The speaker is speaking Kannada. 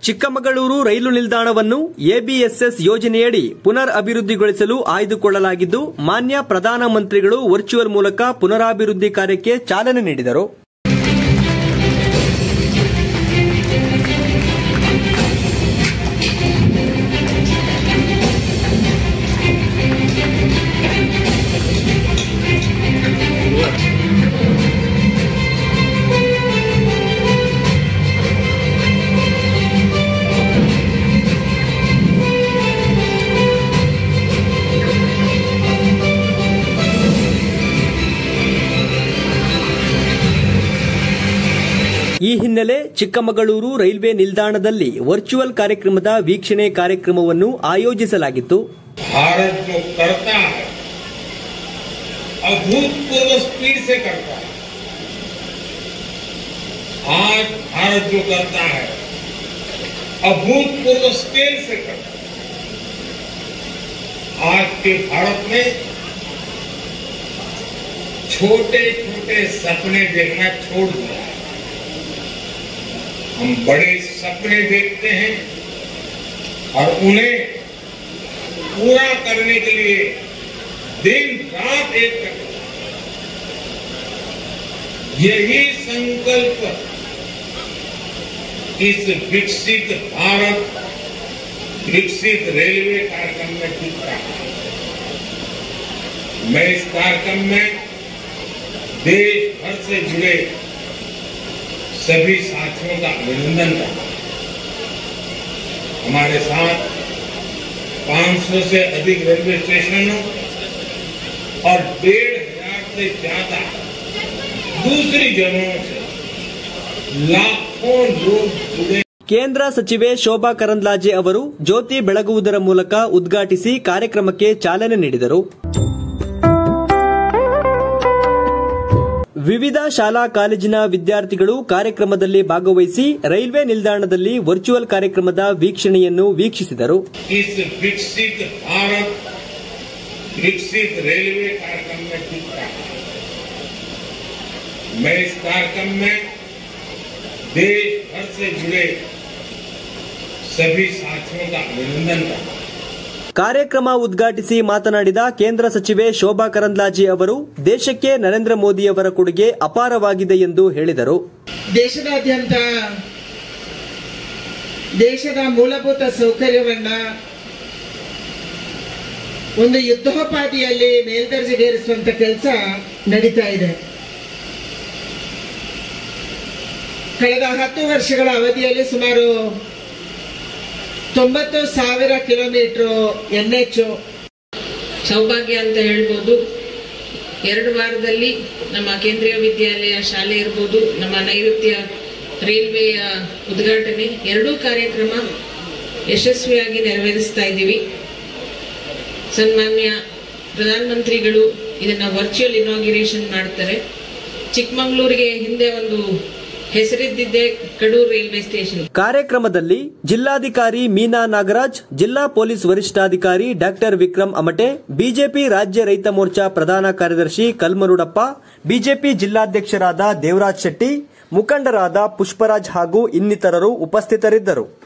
ಚಿಕ್ಕಮಗಳೂರು ರೈಲು ನಿಲ್ದಾಣವನ್ನು ಎಬಿಎಸ್ಎಸ್ ಯೋಜನೆಯಡಿ ಪುನರ್ ಅಭಿವೃದ್ಧಿಗೊಳಿಸಲು ಆಯ್ದುಕೊಳ್ಳಲಾಗಿದ್ದು, ಮಾನ್ಯ ಪ್ರಧಾನಮಂತ್ರಿಗಳು ವರ್ಚುವಲ್ ಮೂಲಕ ಪುನರಾಭಿವೃದ್ಧಿ ಕಾರ್ಯಕ್ಕೆ ಚಾಲನೆ ನೀಡಿದರು. ಈ ಹಿನ್ನೆಲೆ ಚಿಕ್ಕಮಗಳೂರು ರೈಲ್ವೆ ನಿಲ್ದಾಣದಲ್ಲಿ ವರ್ಚುವಲ್ ಕಾರ್ಯಕ್ರಮದ ವೀಕ್ಷಣೆ ಕಾರ್ಯಕ್ರಮವನ್ನು ಆಯೋಜಿಸಲಾಗಿತ್ತು. भारत जो करता है अभूतपूर्व स्पीड से करता है. आज भारत जो करता है अभूतपूर्व स्केल से करता है. आज के भारत में छोटे छोटे सपने देखना छोड़ दिया है. हम बड़े सपने देखते हैं और उन्हें पूरा करने के लिए दिन रात एक करते हैं. यही संकल्प इस विकसित भारत विकसित रेलवे कार्यक्रम में दिखता है. मैं इस कार्यक्रम में देश भर से जुड़े सभी साथियों का अभिनंदन करता हूं. हमारे साथ 500 से अधिक रेलवे स्टेशनों और 1,500 से ज्यादा दूसरी जगहों से लाखों लोग जुड़े. ಕೇಂದ್ರ ಸಚಿವೆ ಶೋಭಾ ಕರಂದ್ಲಾಜೆ ಅವರು ಜ್ಯೋತಿ ಬೆಳಗುವುದರ ಮೂಲಕ ಉದ್ಘಾಟಿಸಿ ಕಾರ್ಯಕ್ರಮಕ್ಕೆ ಚಾಲನೆ ನೀಡಿದರು. ವಿವಿಧ ಶಾಲಾ ಕಾಲೇಜಿನ ವಿದ್ಯಾರ್ಥಿಗಳು ಕಾರ್ಯಕ್ರಮದಲ್ಲಿ ಭಾಗವಹಿಸಿ ರೈಲ್ವೆ ನಿಲ್ದಾಣದಲ್ಲಿ ವರ್ಚುವಲ್ ಕಾರ್ಯಕ್ರಮದ ವೀಕ್ಷಣೆಯನ್ನು ವೀಕ್ಷಿಸಿದರು. विकसित भारत विकसित रेलवे कार्यक्रम में दिखता है. मैं इस कार्यक्रम में देश भर से जुड़े सभी साथियों का अभिनंदन करता हूं. ಕಾರ್ಯಕ್ರಮ ಉದ್ಘಾಟಿಸಿ ಮಾತನಾಡಿದ ಕೇಂದ್ರ ಸಚಿವೆ ಶೋಭಾ ಕರಂದ್ಲಾಜೆ ಅವರು ದೇಶಕ್ಕೆ ನರೇಂದ್ರ ಮೋದಿಯವರ ಕೊಡುಗೆ ಅಪಾರವಾಗಿದೆ ಎಂದು ಹೇಳಿದರು. ದೇಶದಾದ್ಯಂತ ದೇಶದ ಮೂಲಭೂತ ಸೌಕರ್ಯವನ್ನ ಒಂದು ಯುದ್ಧೋಪಾದಿಯಲ್ಲಿ ಮೇಲ್ದರ್ಜೆಗೇರಿಸುವಂತ ಕೆಲಸ ನಡೀತಾ ಇದೆ. ಕಳೆದ 10 ವರ್ಷಗಳ ಅವಧಿಯಲ್ಲಿ ಸುಮಾರು 90,000 ಕಿಲೋಮೀಟರ್ NH ಸೌಭಾಗ್ಯ ಅಂತ ಹೇಳ್ಬೋದು. 2 ವಾರದಲ್ಲಿ ನಮ್ಮ ಕೇಂದ್ರೀಯ ವಿದ್ಯಾಲಯ ಶಾಲೆ ಇರ್ಬೋದು, ನಮ್ಮ ನೈಋತ್ಯ ರೈಲ್ವೆಯ ಉದ್ಘಾಟನೆ, 2 ಕಾರ್ಯಕ್ರಮ ಯಶಸ್ವಿಯಾಗಿ ನೆರವೇರಿಸ್ತಾ ಇದ್ದೀವಿ. ಸನ್ಮಾನ್ಯ ಪ್ರಧಾನಮಂತ್ರಿಗಳು ಇದನ್ನ ವರ್ಚುವಲ್ ಇನಾಗ್ಯುರೇಷನ್ ಮಾಡ್ತಾರೆ. ಚಿಕ್ಕಮಗಳೂರಿಗೆ ಹಿಂದೆ ಒಂದು ಹೆಸರಿದ್ದಿದ್ದೆ ಕಡೂರು ರೈಲ್ವೆ ಸ್ಟೇಷನ್. ಕಾರ್ಯಕ್ರಮದಲ್ಲಿ ಜಿಲ್ಲಾಧಿಕಾರಿ ಮೀನಾ ನಾಗರಾಜ್, ಜಿಲ್ಲಾ ಪೊಲೀಸ್ ವರಿಷ್ಠಾಧಿಕಾರಿ ಡಾಕ್ಟರ್ ವಿಕ್ರಮ್ ಅಮಟೆ, ಬಿಜೆಪಿ ರಾಜ್ಯ ರೈತ ಮೋರ್ಚಾ ಪ್ರಧಾನ ಕಾರ್ಯದರ್ಶಿ ಕಲ್ಮರುಡಪ್ಪ, ಬಿಜೆಪಿ ಜಿಲ್ಲಾಧ್ಯಕ್ಷರಾದ ದೇವರಾಜ್ ಶೆಟ್ಟಿ, ಮುಖಂಡರಾದ ಪುಷ್ಪರಾಜ್ ಹಾಗೂ ಇನ್ನಿತರರು ಉಪಸ್ಥಿತರಿದ್ದರು.